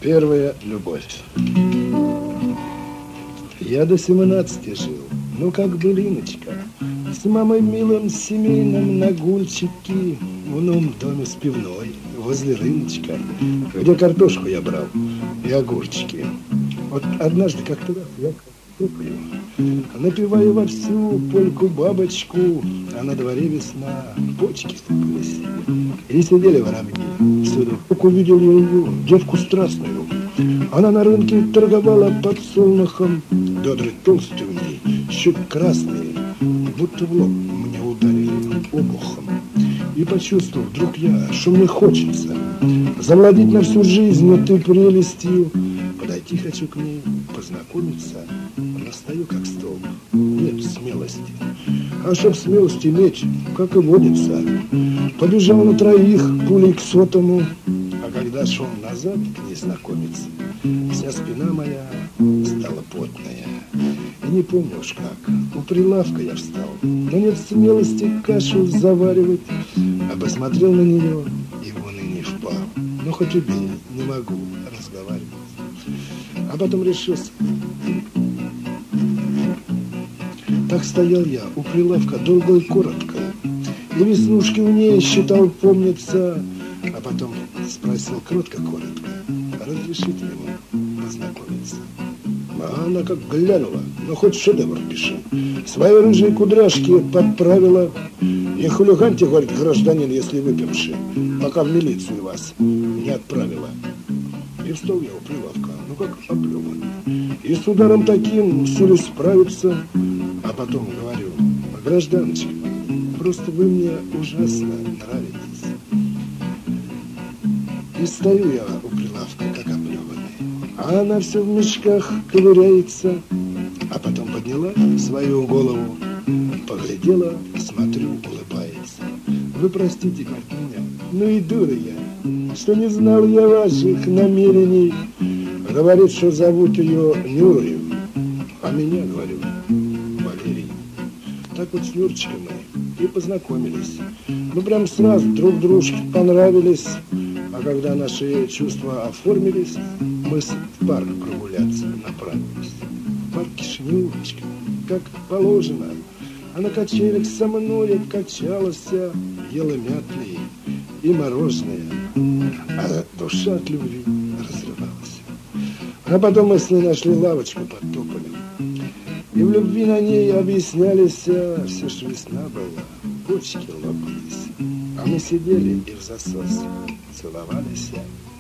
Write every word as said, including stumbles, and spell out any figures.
Первая любовь. Я до семнадцати жил, ну как былиночка, с мамой милым семейным на гульчике в новом доме с пивной возле рыночка, где картошку я брал и огурчики. Вот однажды как-то я купаю, напеваю во всю польку-бабочку, а на дворе весна, почки сыпались. И сидели воробьи всюду. Как увидел я ее, девку страстную. Она на рынке торговала подсолнухом, бедра толстые у ней, щеки красные, будто в лоб мне ударили обухом. И почувствовал вдруг я, что мне хочется завладеть на всю жизнь этой прелестью. Подойти хочу к ней, познакомиться, но стою как столб, нет смелости. А чтоб смелость иметь, как и водится, побежал на троих пулей к сотому. А когда шел назад к ней знакомиться, вся спина моя стала потная. И не помню уж как, у прилавка я встал, но нет смелости кашу заваривать. А посмотрел на нее и в уныние впал. Ну хоть убей, не могу разговаривать. А потом решился. Так стоял я у прилавка долго и коротко, и веснушки в ней считал, помнится. А потом спросил кротко-коротко: разрешите ему познакомиться? А она как глянула: ну хоть шедевр пиши. Свои рыжие кудряшки подправила. И хулиганьте, говорит, гражданин, если выпивши, пока в милицию вас не отправила. И встал я у прилавка, ну как оплеван. И с ударом таким силюсь справиться. А потом говорю: гражданочка, просто вы мне ужасно нравитесь. И стою я у прилавка, как оплеванный, а она все в мешках ковыряется. А потом подняла свою голову, поглядела, смотрю, улыбается. Вы простите, говорит, меня, ну и дура я, что не знал я ваших намерений. Говорит, что зовут ее Нюрой, а меня, говорю, Валерий. Так вот с Нюрочкой мы и познакомились. Мы прям сразу друг дружке понравились. А когда наши чувства оформились, мы в парк прогуляться направились. В парке с Нюрочкой, как положено. А на качелях со мной качалась, ела мятные и мороженое, а душа от любви разрывалась. А потом мы с ней нашли лавочку под тополем, и в любви на ней объяснялись все, что весна была, почки лопались. А мы сидели и в засос целовались.